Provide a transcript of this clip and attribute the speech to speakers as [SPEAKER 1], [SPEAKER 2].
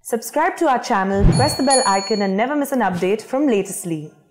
[SPEAKER 1] Subscribe to our channel, press the bell icon and never miss an update from Latestly.